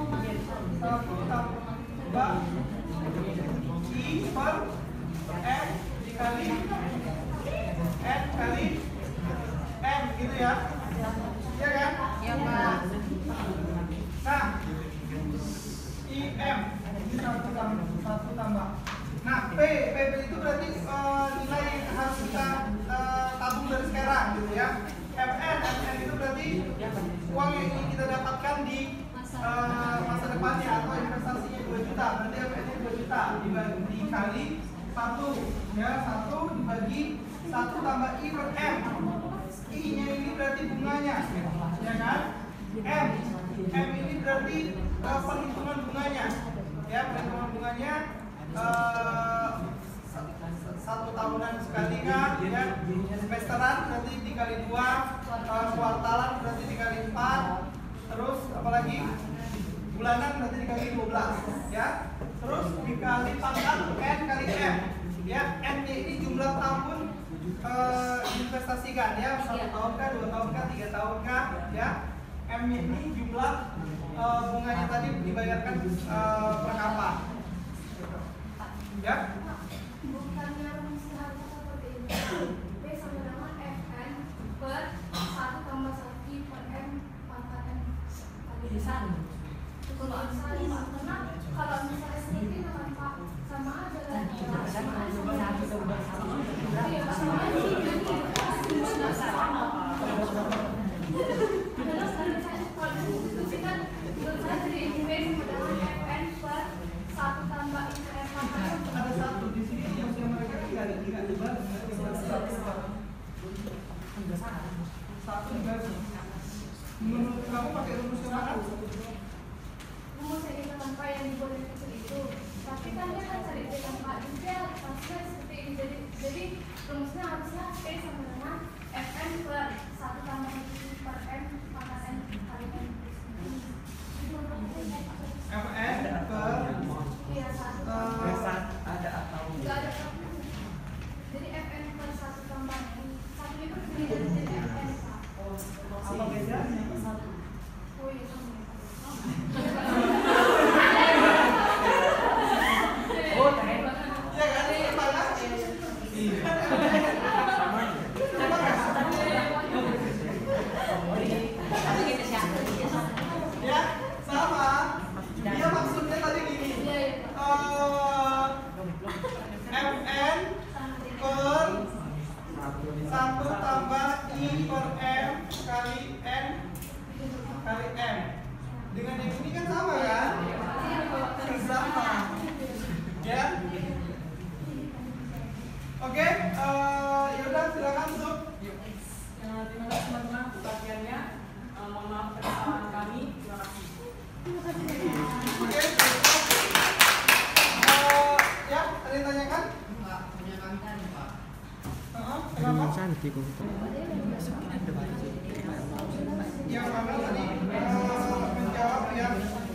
I per M dikali N kali M gitu ya. Iya kan? Iya, Pak. Nah, IM ini 1 tambah. Nah, P itu berarti nilai yang harus kita tabung dari sekarang gitu ya. MN itu berarti uang yang ingin kita dapatkan di masa depannya atau investasinya 2 juta. Berarti MN-nya 2 juta dikali 1 ya, 1 dibagi 1 tambah I per M. I-nya ini berarti bunganya, ya kan? M ini berarti perhitungan bunganya, ya perhitungan bunganya 1 tahunan sekali kan, ya semesteran berarti dikali 2, kuartalan berarti dikali 4, terus apalagi bulanan berarti dikali 12, ya terus dikali pangkat N kali M, ya N-nya ini jumlah tahun investasikan ya, 1 tahun kah, 2 tahun kah, 3 tahun kah, ya M-nya ini jumlah bunganya tadi dibayarkan per kapan, ya. Bukannya rumusnya harus seperti ini. B sama dengan Fn per 1 tambah 1 I per M pangkat M kali 1. Kalau misalnya sedikit dengan Pak sama aja kan? Iya, sama aja. Terus kalau diskusikan menurut saya dari B sama dengan Fn per 1 tambah I per M pangkat M. Ada 1 di sini yang mereka tidak ada 3 dibalik 1 dibalik. Menurut kamu pakai rumus yang mana? Rumus yang kita tanpa yang dibuat dari kecil itu, tapi kan dia kan cari B tanpa juga maksudnya seperti ini, jadi rumusnya harusnya P sama dengan Fn per 1 tambah I per M pangkat M kali M. dengan yang ini kan sama kan? Sama. Ya. Oke, yaudah silakan Sub. Terima kasih teman-teman untuk latihannya. Mohon maaf atas kesalahan kami. Terima kasih. Oke. Ya, ada yang tanyakan? Kenapa? Yang mana tadi menjawab yang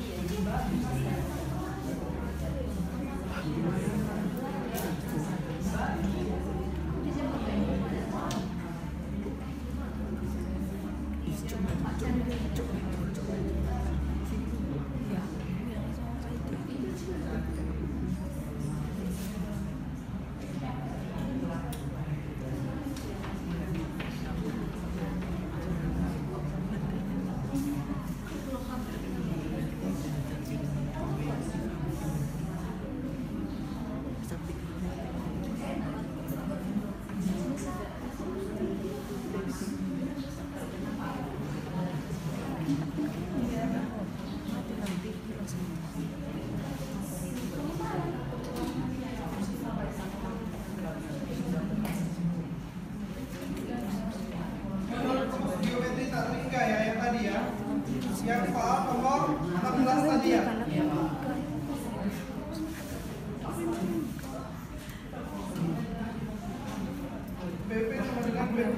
geometri tak ringga ya yang tadi ya. Yang soal nomor 16 tadi ya. BP sama dengan BP.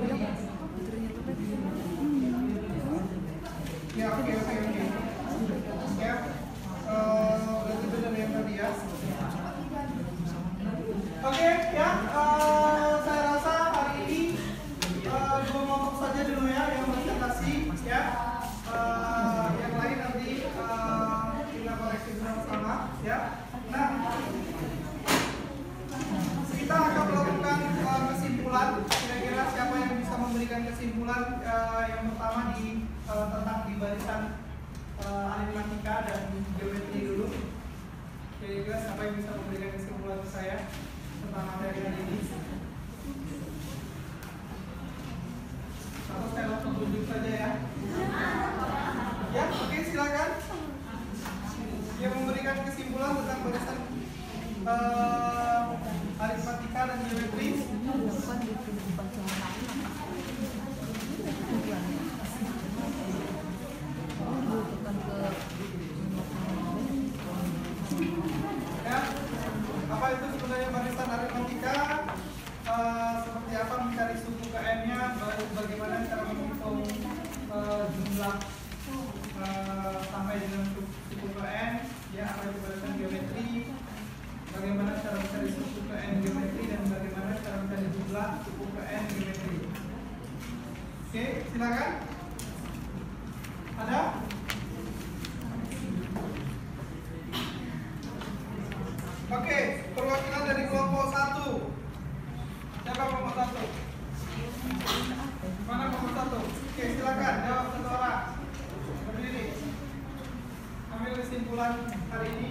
Ya oke. Ya, berarti benar yang tadi ya. Oke ya, saya rasa hari ini dua kelompok saja dulu ya yang presentasi ya. Yang lain nanti kita koreksi bersama ya. Nah, kita akan melakukan kesimpulan. Kira-kira siapa yang bisa memberikan kesimpulan yang pertama tentang di barisan aritmatika dan geometri dulu. Kira-kira siapa yang bisa memberikan kesimpulan ke saya tentang materi hari ini? Atau saya langsung tunjuk saja ya? Ya, oke silakan. Yang memberikan kesimpulan tentang barisan aritmatika dan geometri. Ya, apa itu sebenarnya barisan aritmatika? Seperti apa mencari suku KM-nya, bagaimana cara menghitung jumlah sampai dengan suku KM, ya apa itu barisan geometri, bagaimana cara mencari suku KM geometri dan bagaimana cara mencari jumlah suku KM geometri. Oke, silakan. Ada? Oke, perwakilan dari kelompok 1. Siapa kelompok 1? Mana kelompok 1? Oke, silakan jawab satu orang. Berdiri. Ambil kesimpulan hari ini.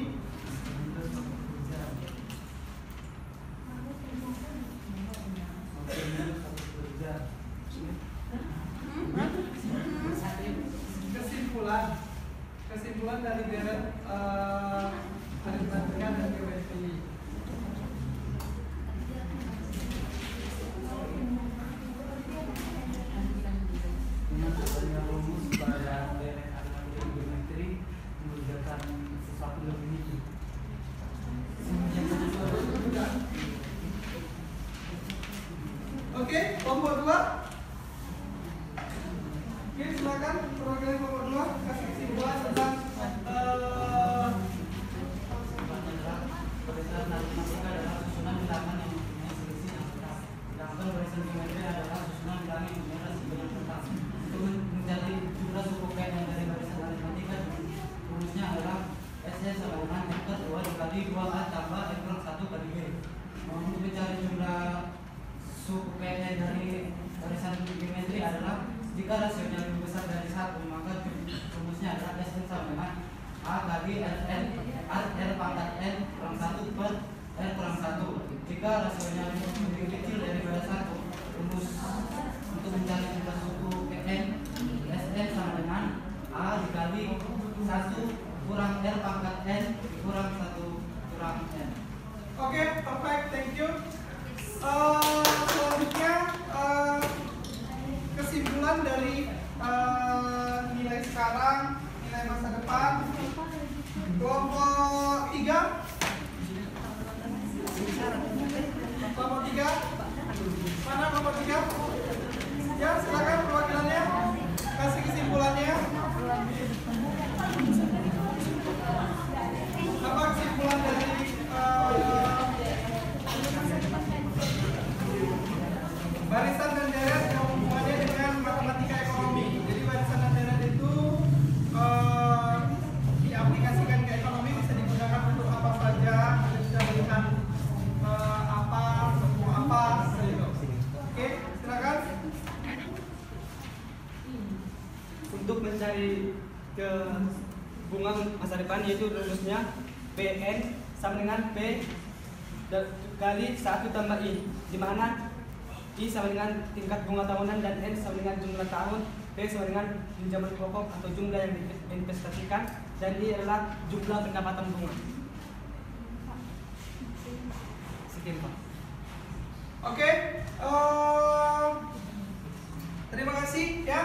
Kesimpulan dari deret aritmatika dan geometri. Dengan adanya rumus pada deret aritmatika dan geometri mengerjakan sesuatu lebih tinggi. Oke, kelompok 2. Oke, silakan perwakilan kelompok 2 kasih kesimpulan tentang barisan aritmatika adalah susunan bilangan yang mempunyai selisih yang tetap. Sedangkan barisan geometri adalah susunan bilangan yang mempunyai selisih yang tetap. Untuk mencari jumlah suku KM yang dari barisan aritmatika, rumusnya adalah S sama dengan vektor 2 dikali 2A tambah N kurang 1 kali B. Untuk mencari jumlah suku KM dari barisan geometri adalah jika rasionya lebih besar dari 1, maka rumusnya adalah Sn sama dengan A kali R pangkat N kurang 1 per R kurang 1. Jika rasionya lebih kecil daripada 1, rumus untuk mencari jumlah suku KN Sn sama dengan A dikali 1 kurang R pangkat N kurang 1 kurang N. Oke, perfect, thank you. Selanjutnya kesimpulan dari nilai sekarang, nilai masa depan. Kelompok 3. Kelompok 3. Mana kelompok 3? Ya, silakan perwakilannya kasih kesimpulannya. Apa kesimpulan dari barisan dan deret yang hubungannya dengan matematika ekonomi? Jadi barisan dan deret itu diaplikasikan ke ekonomi, bisa digunakan untuk apa saja, bisa melihat apa, semua apa, gitu. Oke, silakan. Untuk mencari kehubungan masa depan, yaitu rumusnya PN sama dengan P kali 1 tambah I, di mana I sama dengan tingkat bunga tahunan dan N sama dengan jumlah tahun, P sama dengan pinjaman pokok atau jumlah yang diinvestasikan, dan I adalah jumlah pendapatan bunga. Sekian Pak. Oke, terima kasih ya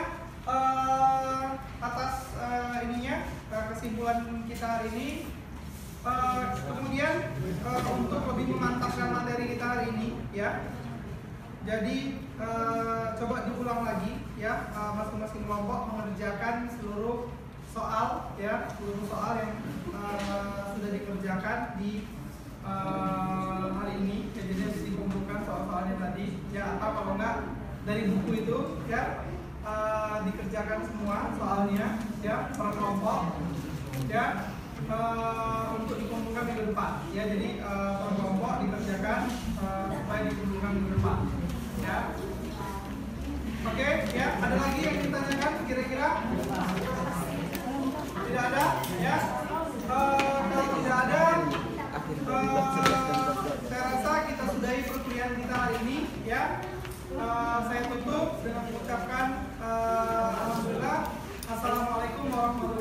atas ininya kesimpulan kita hari ini. Kemudian untuk lebih memantapkan materi kita hari ini ya, jadi coba diulang lagi ya, masing-masing kelompok mengerjakan seluruh soal ya, seluruh soal yang sudah dikerjakan di hari ini. Jadi harus dikumpulkan soal-soalnya tadi ya, atau kalau enggak dari buku itu ya, dikerjakan semua soalnya ya per kelompok ya, untuk dikumpulkan minggu depan ya. Jadi per kelompok dikerjakan supaya dikumpulkan minggu depan ya. Oke ya, ada lagi yang ditanyakan kira-kira? Tidak ada ya. Kalau tidak ada, saya rasa kita sudahi perkuliahan kita hari ini ya. Saya tutup dengan mengucapkan alhamdulillah. Assalamualaikum warahmatullahi wabarakatuh.